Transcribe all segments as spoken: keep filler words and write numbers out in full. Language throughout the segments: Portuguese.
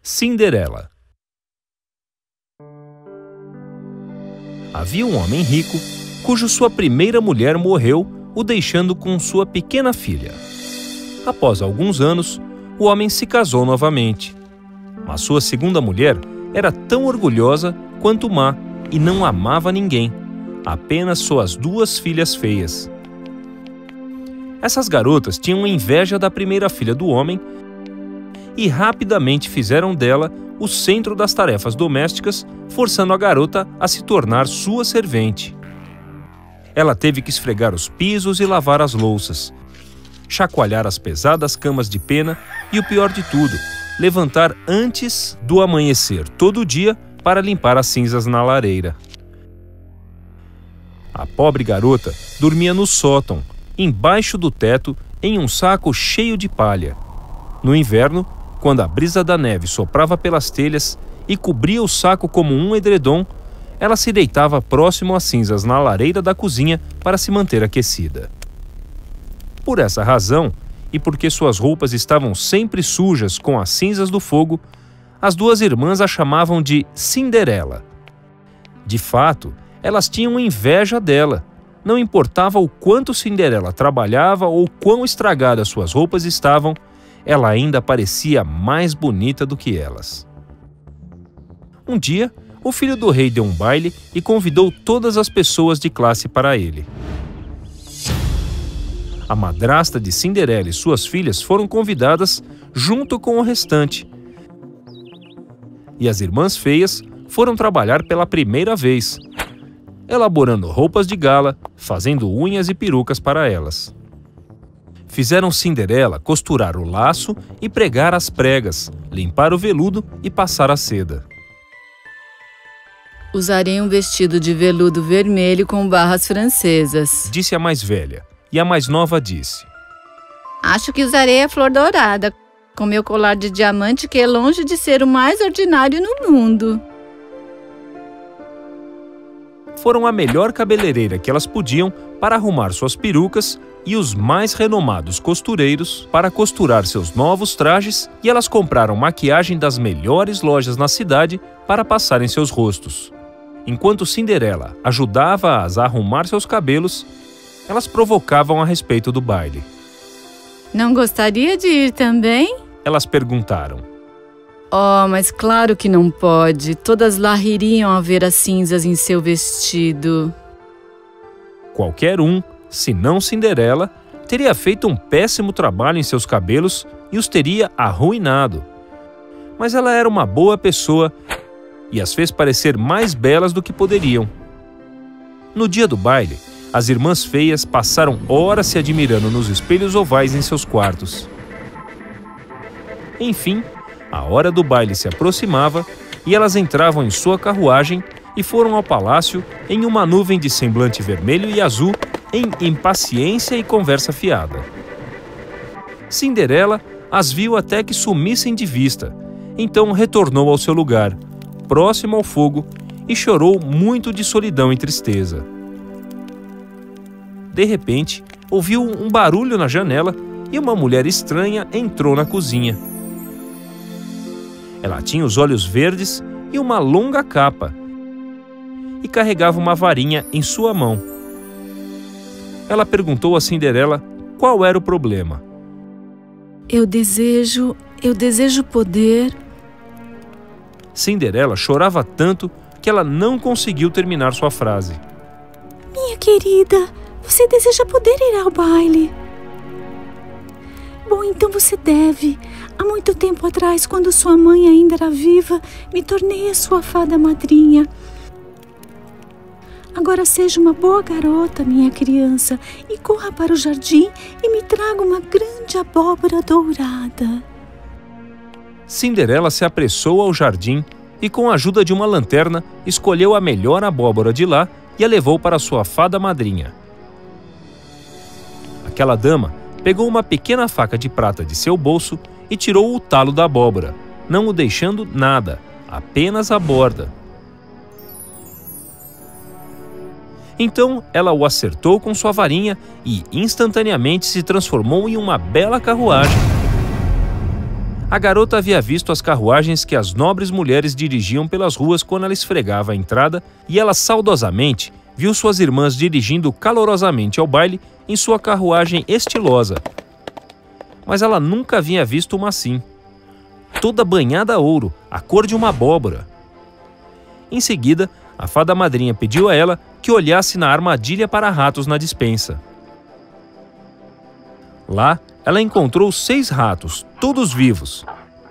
Cinderela. Havia um homem rico, cujo sua primeira mulher morreu, o deixando com sua pequena filha. Após alguns anos, o homem se casou novamente. Mas sua segunda mulher era tão orgulhosa quanto má e não amava ninguém, apenas suas duas filhas feias. Essas garotas tinham inveja da primeira filha do homem e rapidamente fizeram dela o centro das tarefas domésticas, forçando a garota a se tornar sua servente. Ela teve que esfregar os pisos e lavar as louças, chacoalhar as pesadas camas de pena e, o pior de tudo, levantar antes do amanhecer todo dia para limpar as cinzas na lareira. A pobre garota dormia no sótão, embaixo do teto, em um saco cheio de palha. No inverno, quando a brisa da neve soprava pelas telhas e cobria o saco como um edredom, ela se deitava próximo às cinzas na lareira da cozinha para se manter aquecida. Por essa razão, e porque suas roupas estavam sempre sujas com as cinzas do fogo, as duas irmãs a chamavam de Cinderela. De fato, elas tinham inveja dela. Não importava o quanto Cinderela trabalhava ou quão estragadas suas roupas estavam, ela ainda parecia mais bonita do que elas. Um dia, o filho do rei deu um baile e convidou todas as pessoas de classe para ele. A madrasta de Cinderela e suas filhas foram convidadas junto com o restante. E as irmãs feias foram trabalhar pela primeira vez, elaborando roupas de gala, fazendo unhas e perucas para elas. Fizeram Cinderela costurar o laço e pregar as pregas, limpar o veludo e passar a seda. Usarei um vestido de veludo vermelho com barras francesas, disse a mais velha, e a mais nova disse: Acho que usarei a flor dourada, com meu colar de diamante, que é longe de ser o mais ordinário no mundo. Foram a melhor cabeleireira que elas podiam para arrumar suas perucas e os mais renomados costureiros para costurar seus novos trajes, e elas compraram maquiagem das melhores lojas na cidade para passar em seus rostos. Enquanto Cinderela ajudava-as a arrumar seus cabelos, elas provocavam a respeito do baile. Não gostaria de ir também? Elas perguntaram. Oh, mas claro que não pode. Todas lá ririam ao ver as cinzas em seu vestido. Qualquer um, se não Cinderela, teria feito um péssimo trabalho em seus cabelos e os teria arruinado. Mas ela era uma boa pessoa e as fez parecer mais belas do que poderiam. No dia do baile, as irmãs feias passaram horas se admirando nos espelhos ovais em seus quartos. Enfim, a hora do baile se aproximava e elas entravam em sua carruagem e foram ao palácio em uma nuvem de semblante vermelho e azul, em impaciência e conversa fiada. Cinderela as viu até que sumissem de vista, então retornou ao seu lugar, próximo ao fogo, e chorou muito de solidão e tristeza. De repente, ouviu um barulho na janela e uma mulher estranha entrou na cozinha. Ela tinha os olhos verdes e uma longa capa, e carregava uma varinha em sua mão. Ela perguntou a Cinderela qual era o problema. Eu desejo, eu desejo poder. Cinderela chorava tanto que ela não conseguiu terminar sua frase. Minha querida, você deseja poder ir ao baile? Bom, então você deve. Há muito tempo atrás, quando sua mãe ainda era viva, me tornei a sua fada madrinha. Agora seja uma boa garota, minha criança, e corra para o jardim e me traga uma grande abóbora dourada. Cinderela se apressou ao jardim e, com a ajuda de uma lanterna, escolheu a melhor abóbora de lá e a levou para sua fada madrinha. Aquela dama pegou uma pequena faca de prata de seu bolso e tirou o talo da abóbora, não o deixando nada, apenas a borda. Então ela o acertou com sua varinha e instantaneamente se transformou em uma bela carruagem. A garota havia visto as carruagens que as nobres mulheres dirigiam pelas ruas quando ela esfregava a entrada, e ela saudosamente viu suas irmãs dirigindo calorosamente ao baile em sua carruagem estilosa. Mas ela nunca havia visto uma assim, toda banhada a ouro, a cor de uma abóbora. Em seguida, a fada madrinha pediu a ela que olhasse na armadilha para ratos na despensa. Lá, ela encontrou seis ratos, todos vivos.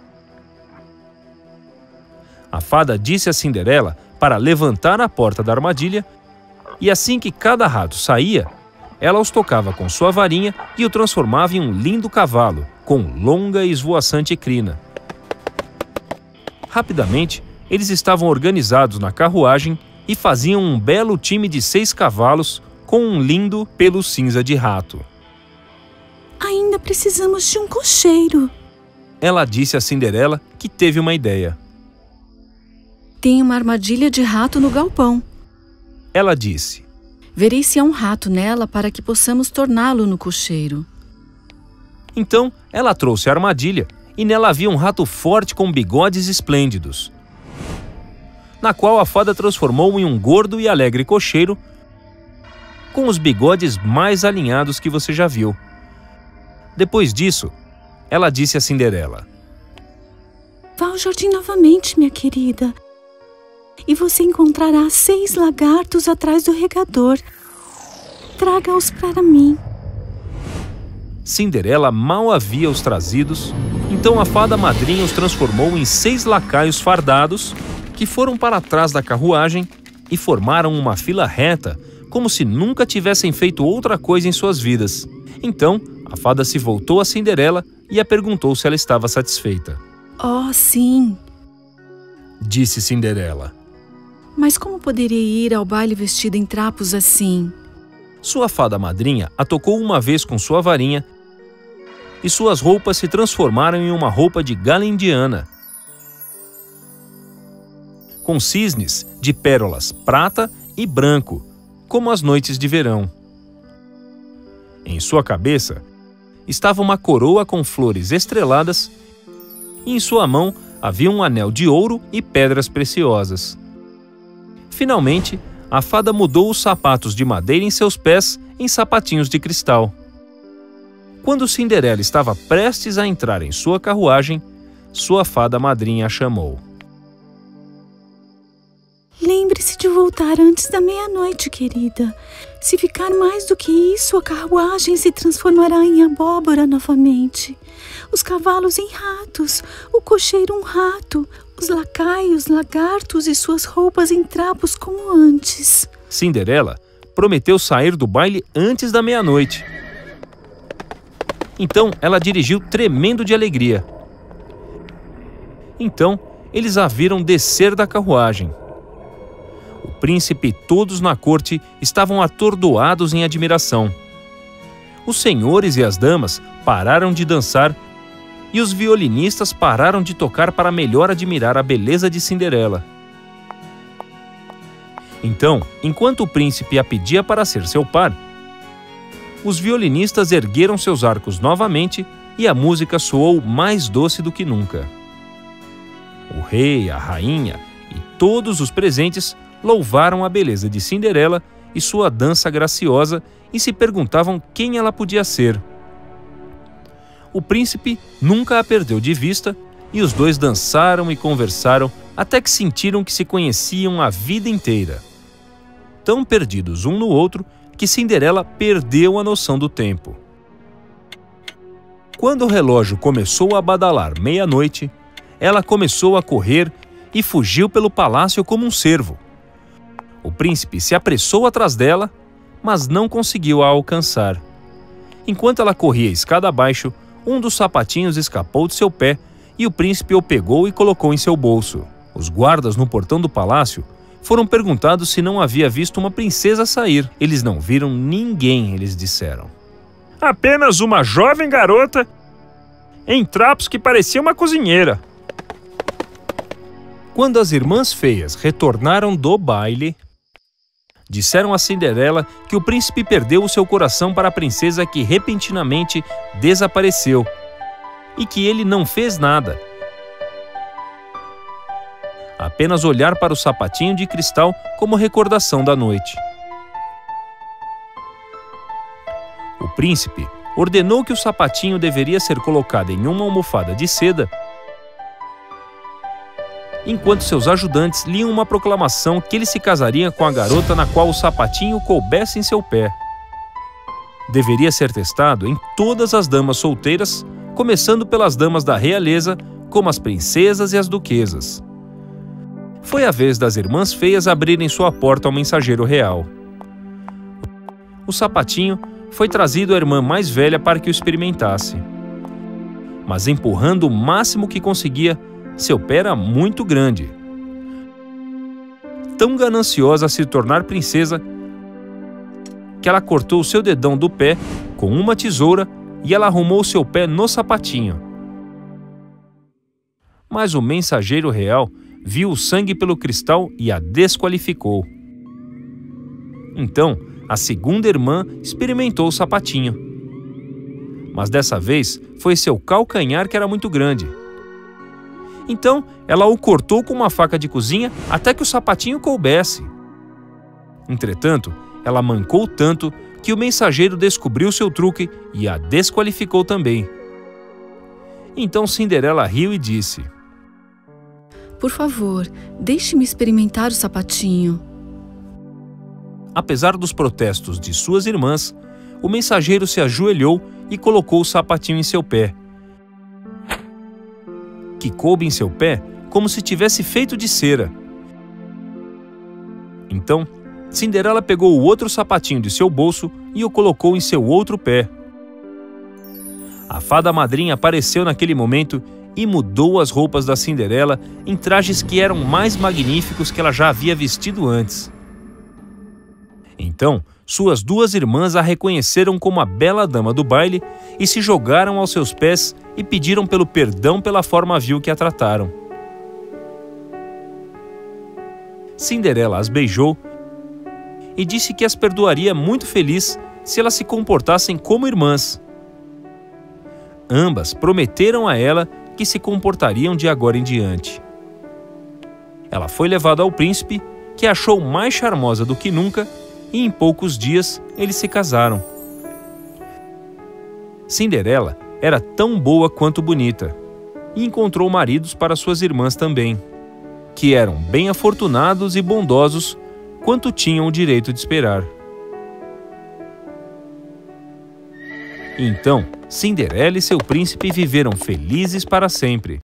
A fada disse a Cinderela para levantar a porta da armadilha, e assim que cada rato saía, ela os tocava com sua varinha e o transformava em um lindo cavalo, com longa e esvoaçante crina. Rapidamente, eles estavam organizados na carruagem e faziam um belo time de seis cavalos com um lindo pelo cinza de rato. Ainda precisamos de um cocheiro. Ela disse a Cinderela que teve uma ideia. Tem uma armadilha de rato no galpão. Ela disse: Verei se há um rato nela para que possamos torná-lo no cocheiro. Então, ela trouxe a armadilha e nela havia um rato forte com bigodes esplêndidos, na qual a fada transformou em um gordo e alegre cocheiro com os bigodes mais alinhados que você já viu. Depois disso, ela disse a Cinderela: Vá ao jardim novamente, minha querida, e você encontrará seis lagartos atrás do regador. Traga-os para mim. Cinderela mal havia os trazidos, então a fada madrinha os transformou em seis lacaios fardados que foram para trás da carruagem e formaram uma fila reta, como se nunca tivessem feito outra coisa em suas vidas. Então, a fada se voltou a Cinderela e a perguntou se ela estava satisfeita. Oh, sim, disse Cinderela. Mas como poderia ir ao baile vestida em trapos assim? Sua fada madrinha a tocou uma vez com sua varinha e suas roupas se transformaram em uma roupa de gala indiana, com cisnes de pérolas prata e branco, como as noites de verão. Em sua cabeça estava uma coroa com flores estreladas e em sua mão havia um anel de ouro e pedras preciosas. Finalmente, a fada mudou os sapatos de madeira em seus pés em sapatinhos de cristal. Quando Cinderela estava prestes a entrar em sua carruagem, sua fada madrinha a chamou. Lembre-se de voltar antes da meia-noite, querida. Se ficar mais do que isso, a carruagem se transformará em abóbora novamente. Os cavalos em ratos, o cocheiro um rato, os lacaios, lagartos e suas roupas em trapos como antes. Cinderela prometeu sair do baile antes da meia-noite. Então ela dirigiu tremendo de alegria. Então eles a viram descer da carruagem. O príncipe e todos na corte estavam atordoados em admiração. Os senhores e as damas pararam de dançar e os violinistas pararam de tocar para melhor admirar a beleza de Cinderela. Então, enquanto o príncipe a pedia para ser seu par, os violinistas ergueram seus arcos novamente e a música soou mais doce do que nunca. O rei, a rainha e todos os presentes louvaram a beleza de Cinderela e sua dança graciosa e se perguntavam quem ela podia ser. O príncipe nunca a perdeu de vista e os dois dançaram e conversaram até que sentiram que se conheciam a vida inteira. Tão perdidos um no outro que Cinderela perdeu a noção do tempo. Quando o relógio começou a badalar meia-noite, ela começou a correr e fugiu pelo palácio como um cervo. O príncipe se apressou atrás dela, mas não conseguiu a alcançar. Enquanto ela corria escada abaixo, um dos sapatinhos escapou de seu pé e o príncipe o pegou e colocou em seu bolso. Os guardas no portão do palácio foram perguntados se não havia visto uma princesa sair. Eles não viram ninguém, eles disseram. Apenas uma jovem garota em trapos que parecia uma cozinheira. Quando as irmãs feias retornaram do baile, disseram a Cinderela que o príncipe perdeu o seu coração para a princesa que repentinamente desapareceu e que ele não fez nada. Apenas olhar para o sapatinho de cristal como recordação da noite. O príncipe ordenou que o sapatinho deveria ser colocado em uma almofada de seda, enquanto seus ajudantes liam uma proclamação que ele se casaria com a garota na qual o sapatinho coubesse em seu pé. Deveria ser testado em todas as damas solteiras, começando pelas damas da realeza, como as princesas e as duquesas. Foi a vez das irmãs feias abrirem sua porta ao mensageiro real. O sapatinho foi trazido à irmã mais velha para que o experimentasse. Mas empurrando o máximo que conseguia, seu pé era muito grande. Tão gananciosa a se tornar princesa, que ela cortou o seu dedão do pé com uma tesoura e ela arrumou seu pé no sapatinho. Mas o mensageiro real viu o sangue pelo cristal e a desqualificou. Então, a segunda irmã experimentou o sapatinho. Mas dessa vez foi seu calcanhar que era muito grande. Então, ela o cortou com uma faca de cozinha até que o sapatinho coubesse. Entretanto, ela mancou tanto que o mensageiro descobriu seu truque e a desqualificou também. Então Cinderela riu e disse: Por favor, deixe-me experimentar o sapatinho. Apesar dos protestos de suas irmãs, o mensageiro se ajoelhou e colocou o sapatinho em seu pé, que coube em seu pé como se tivesse feito de cera. Então, Cinderela pegou o outro sapatinho de seu bolso e o colocou em seu outro pé. A fada madrinha apareceu naquele momento e mudou as roupas da Cinderela em trajes que eram mais magníficos que ela já havia vestido antes. Então, suas duas irmãs a reconheceram como a bela dama do baile e se jogaram aos seus pés e pediram pelo perdão pela forma vil que a trataram. Cinderela as beijou e disse que as perdoaria muito feliz se elas se comportassem como irmãs. Ambas prometeram a ela que se comportariam de agora em diante. Ela foi levada ao príncipe, que a achou mais charmosa do que nunca, e em poucos dias eles se casaram. Cinderela era tão boa quanto bonita, e encontrou maridos para suas irmãs também, que eram bem afortunados e bondosos quanto tinham o direito de esperar. Então, Cinderela e seu príncipe viveram felizes para sempre.